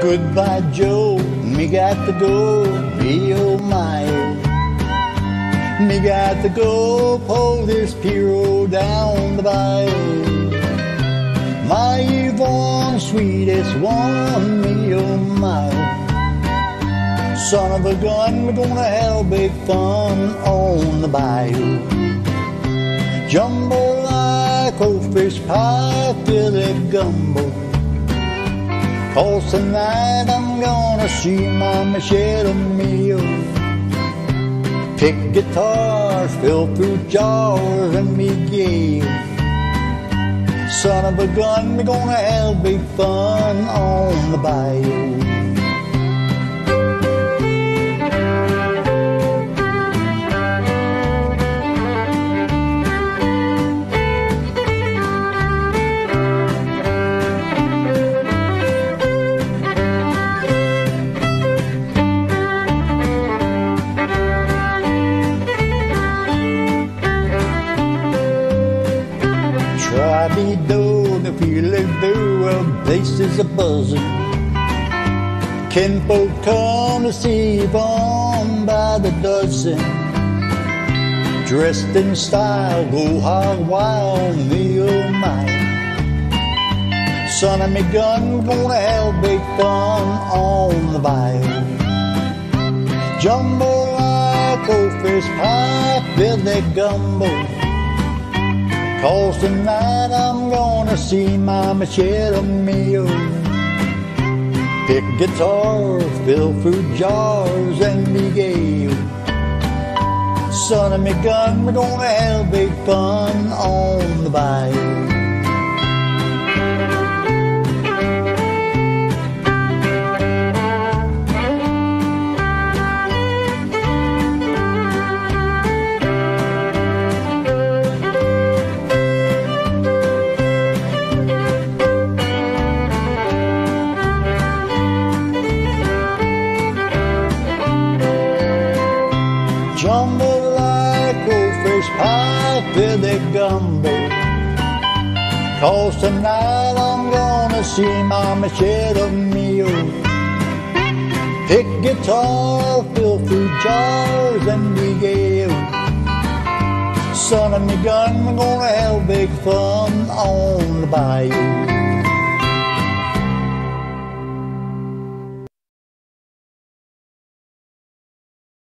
Goodbye, Joe, me got to go, me oh my. Me got to go pull this pirogue down the bayou. My Yvonne, sweetest one, me oh my. Son of a gun, we're gonna have big fun on the bayou. Jumbalaya, crayfish pie, Philly gumbo. 'Cause tonight I'm gonna see my Michelle meal. Pick guitars, fill fruit jars, and be gay. Son of a gun, we're gonna have big fun on the bayou. Try-be-do, the feeling blue, well, places a buzzing. Kinfolk come to see Yvonne by the dozen. Dressed in style, go hog wild, me oh my. Son of me gun, gonna have big fun on the bayou. Jumbalaya, crayfish pie, Philly gumbo. 'Cause tonight I'm gonna see my Michelle meal. Pick guitars, fill fruit jars, and be gay. Son of me gun, we're gonna have big fun on the bayou. Jumbalaya, crayfish pie, Philly gumbo. 'Cause tonight I'm gonna see my Michelle meal. Pick guitar, fill fruit jars, and be gay. Son of me gun, we're gonna have big fun on the bayou.